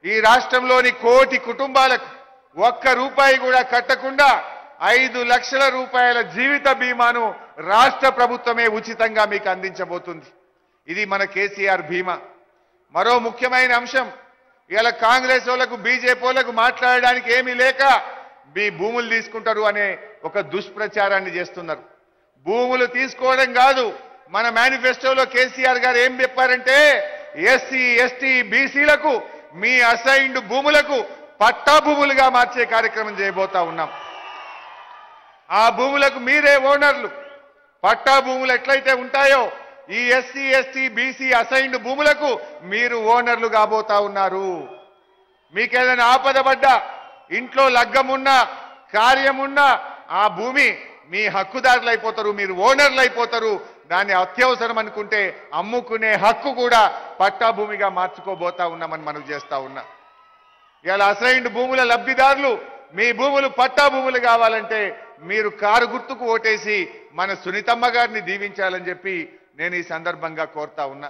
ఈ రాష్ట్రంలోని కోటి కుటుంబాలకు ఒక్క రూపాయి కూడా కట్టకుండా 5 లక్షల రూపాయల జీవిత బీమాను రాష్ట్ర ప్రభుత్వమే ఉచితంగా మీకు అందించబోతుంది. ఇది మన కేసీఆర్ బీమా. మరో ముఖ్యమైన అంశం, ఇలా కాంగ్రెస్ వాళ్ళకు బీజేపీ వాళ్ళకు మాట్లాడడానికి ఏమీ లేక మీ భూములు తీసుకుంటారు అనే ఒక దుష్ప్రచారాన్ని చేస్తున్నారు. భూములు తీసుకోవడం కాదు, మన మేనిఫెస్టోలో కేసీఆర్ గారు ఏం చెప్పారంటే ఎస్సీ ఎస్టీ బీసీలకు మీ అసైన్డ్ భూములకు పట్టా భూములుగా మార్చే కార్యక్రమం చేయబోతా ఉన్నాం. ఆ భూములకు మీరే ఓనర్లు. పట్టా భూములు ఎట్లయితే ఉంటాయో ఈ ఎస్సీ ఎస్టీ బీసీ అసైన్డ్ భూములకు మీరు ఓనర్లు కాబోతా ఉన్నారు. మీకేదైనా ఆపద పడ్డా, ఇంట్లో లగ్గమున్నా కార్యమున్నా ఆ భూమి మీ హక్కుదారులు అయిపోతారు, మీరు ఓనర్లు అయిపోతారు. దాన్ని అత్యవసరం అనుకుంటే అమ్ముకునే హక్కు కూడా పట్టా భూమిగా మార్చుకోబోతా ఉన్నామని మనం చేస్తా ఉన్నా. ఇలా అసైన్డ్ భూముల లబ్ధిదారులు మీ భూములు పట్టా భూములు కావాలంటే మీరు కారు గుర్తుకు ఓటేసి మన సునీతమ్మ గారిని దీవించాలని చెప్పి నేను ఈ సందర్భంగా కోరుతా ఉన్నా.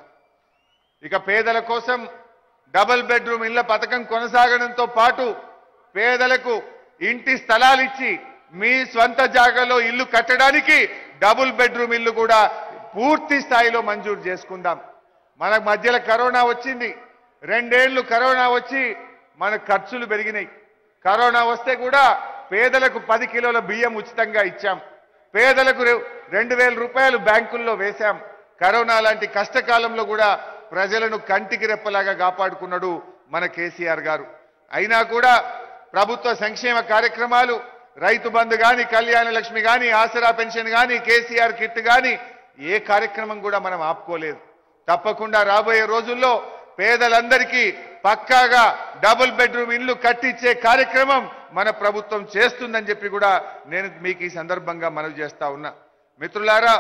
ఇక పేదల కోసం డబుల్ బెడ్రూమ్ ఇళ్ల పథకం కొనసాగడంతో పాటు పేదలకు ఇంటి స్థలాలు ఇచ్చి మీ స్వంత జాగాలో ఇల్లు కట్టడానికి డబుల్ బెడ్రూమ్ ఇల్లు కూడా పూర్తి స్థాయిలో మంజూరు చేసుకుందాం. మన మధ్యలో కరోనా వచ్చింది. 2 ఏళ్లు కరోనా వచ్చి మన ఖర్చులు పెరిగినాయి. కరోనా వస్తే కూడా పేదలకు 10 కిలోల బియ్యం ఉచితంగా ఇచ్చాం. పేదలకు 2000 రూపాయలు బ్యాంకుల్లో వేశాం. కరోనా లాంటి కష్టకాలంలో కూడా ప్రజలను కంటికి రెప్పలాగా కాపాడుకున్నాడు మన కేసీఆర్ గారు. అయినా కూడా ప్రభుత్వ సంక్షేమ కార్యక్రమాలు, రైతు బంధు గాని, కళ్యాణ లక్ష్మి గాని, ఆసరా పెన్షన్ గాని, కేసీఆర్ కిట్ గాని ఏ కార్యక్రమం కూడా మనం ఆపుకోలేదు. తప్పకుండా రాబోయే రోజుల్లో పేదలందరికీ పక్కాగా డబుల్ బెడ్రూమ్ ఇల్లు కట్టించే కార్యక్రమం మన ప్రభుత్వం చేస్తుందని చెప్పి కూడా నేను మీకు ఈ సందర్భంగా మనవి చేస్తా ఉన్నా. మిత్రులారా,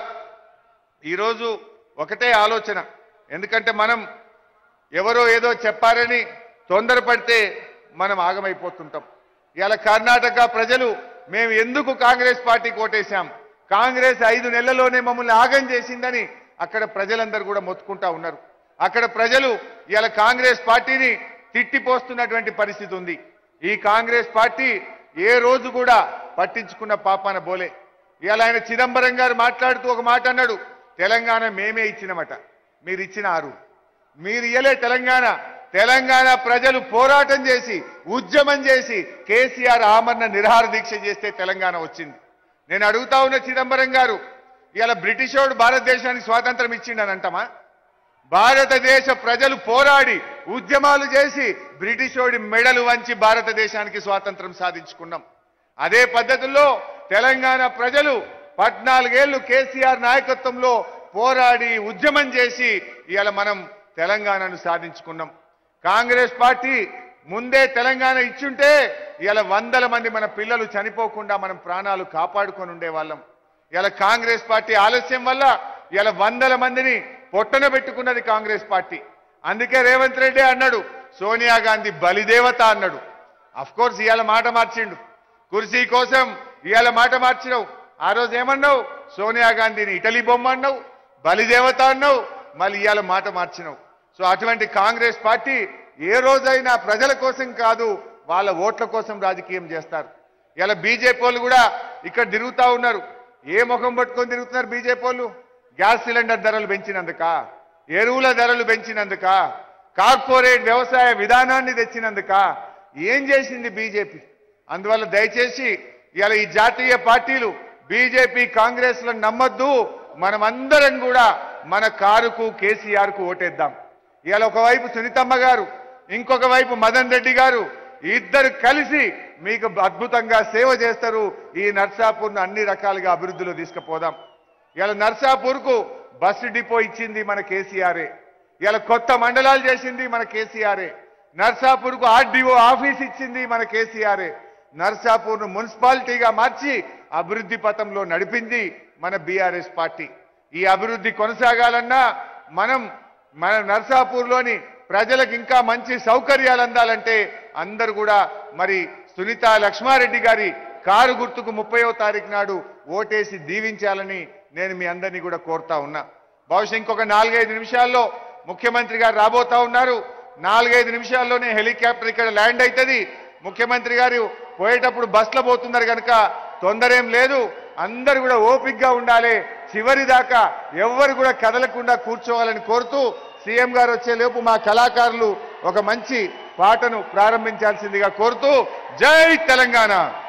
ఈరోజు ఒకటే ఆలోచన. ఎందుకంటే మనం ఎవరో ఏదో చెప్పారని తొందరపడితే మనం ఆగమైపోతుంటాం. ఇలా కర్ణాటక ప్రజలు మేము ఎందుకు కాంగ్రెస్ పార్టీకి ఓటేశాం, కాంగ్రెస్ 5 నెలల్లోనే మమ్మల్ని ఆగం చేసిందని అక్కడ ప్రజలందరూ కూడా మొత్తుకుంటా ఉన్నారు. అక్కడ ప్రజలు ఇలా కాంగ్రెస్ పార్టీని తిట్టిపోస్తున్నటువంటి పరిస్థితి ఉంది. ఈ కాంగ్రెస్ పార్టీ ఏ రోజు కూడా పట్టించుకున్న పాపాన బోలే. ఇలా ఆయన చిదంబరం గారు మాట్లాడుతూ ఒక మాట అన్నాడు, తెలంగాణ మేమే ఇచ్చినమట. మీరు ఇచ్చినారు, మీరు ఇయ్యలే తెలంగాణ. తెలంగాణ ప్రజలు పోరాటం చేసి ఉద్యమం చేసి కేసీఆర్ ఆమరణ నిరాహార దీక్ష చేస్తే తెలంగాణ వచ్చింది. నేను అడుగుతా ఉన్న చిదంబరం గారు, ఇలా బ్రిటిషోడు భారతదేశానికి స్వాతంత్రం ఇచ్చిండని అంటామా? భారతదేశ ప్రజలు పోరాడి ఉద్యమాలు చేసి బ్రిటిషోడి మెడలు వంచి భారతదేశానికి స్వాతంత్రం సాధించుకున్నాం. అదే పద్ధతుల్లో తెలంగాణ ప్రజలు 14 ఏళ్లు కేసీఆర్ నాయకత్వంలో పోరాడి ఉద్యమం చేసి ఇలా మనం తెలంగాణను సాధించుకున్నాం. కాంగ్రెస్ పార్టీ ముందే తెలంగాణ ఇచ్చుంటే ఇలా 100 మంది మన పిల్లలు చనిపోకుండా మనం ప్రాణాలు కాపాడుకొని ఉండేవాళ్ళం. ఇలా కాంగ్రెస్ పార్టీ ఆలస్యం వల్ల ఇలా 100 మందిని పొట్టన పెట్టుకున్నది కాంగ్రెస్ పార్టీ. అందుకే రేవంత్ రెడ్డి అన్నాడు సోనియా గాంధీ బలిదేవత అన్నాడు. అఫ్ కోర్స్ ఇవాళ మాట మార్చిండు. కుర్సీ కోసం ఇవాళ మాట మార్చినావు. ఆ రోజు ఏమన్నావు? సోనియా గాంధీని ఇటలీ బొమ్మ అన్నావు, బలిదేవత అన్నావు, మళ్ళీ ఇవాళ మాట మార్చినావు. సో అటువంటి కాంగ్రెస్ పార్టీ ఏ రోజైనా ప్రజల కోసం కాదు, వాళ్ళ ఓట్ల కోసం రాజకీయం చేస్తారు. ఇలా బీజేపీ వాళ్ళు కూడా ఇక్కడ తిరుగుతా ఉన్నారు. ఏ ముఖం పట్టుకొని తిరుగుతున్నారు బీజేపీ వాళ్ళు? గ్యాస్ సిలిండర్ ధరలు పెంచినందుక, ఎరువుల ధరలు పెంచినందుక, కార్పొరేట్ వ్యవసాయ విధానాన్ని తెచ్చినందుక ఏం చేసింది బీజేపీ? అందువల్ల దయచేసి ఇలా ఈ జాతీయ పార్టీలు బీజేపీ కాంగ్రెస్లను నమ్మొద్దు. మనమందరం కూడా మన కారుకు కేసీఆర్కు ఓటేద్దాం. ఇలా ఒకవైపు సునీతమ్మ గారు, ఇంకొక వైపు మదన్ రెడ్డి గారు, ఇద్దరు కలిసి మీకు అద్భుతంగా సేవ చేస్తారు. ఈ నర్సాపూర్ను అన్ని రకాలుగా అభివృద్ధిలో తీసుకుపోదాం. ఇలా నర్సాపూర్కు బస్సు డిపో ఇచ్చింది మన కేసీఆరే. ఇలా కొత్త మండలాలు చేసింది మన కేసీఆరే. నర్సాపూర్కు ఆర్డీఓ ఆఫీస్ ఇచ్చింది మన కేసీఆరే. నర్సాపూర్ను మున్సిపాలిటీగా మార్చి అభివృద్ధి పథంలో నడిపింది మన బీఆర్ఎస్ పార్టీ. ఈ అభివృద్ధి కొనసాగాలన్నా మన నర్సాపూర్లోని ప్రజలకు ఇంకా మంచి సౌకర్యాలు అందాలంటే అందరూ కూడా మరి సునీత లక్ష్మారెడ్డి గారి కారు గుర్తుకు 30వ తారీఖు నాడు ఓటేసి దీవించాలని నేను మీ అందరినీ కూడా కోరుతా ఉన్నా. బహుశా ఇంకొక 4-5 నిమిషాల్లో ముఖ్యమంత్రి గారు రాబోతా ఉన్నారు. 4-5 నిమిషాల్లోనే హెలికాప్టర్ ఇక్కడ ల్యాండ్ అవుతుంది. ముఖ్యమంత్రి గారు పోయేటప్పుడు బస్సులో పోతున్నారు కనుక తొందరేం లేదు. అందరూ కూడా ఓపికగా ఉండాలి. చివరి దాకా ఎవ్వరు కూడా కదలకుండా కూర్చోవాలని కోరుతూ సీఎం గారు వచ్చే లోపు మా కళాకారులు ఒక మంచి పాటను ప్రారంభించాల్సిందిగా కోరుతూ జై తెలంగాణ.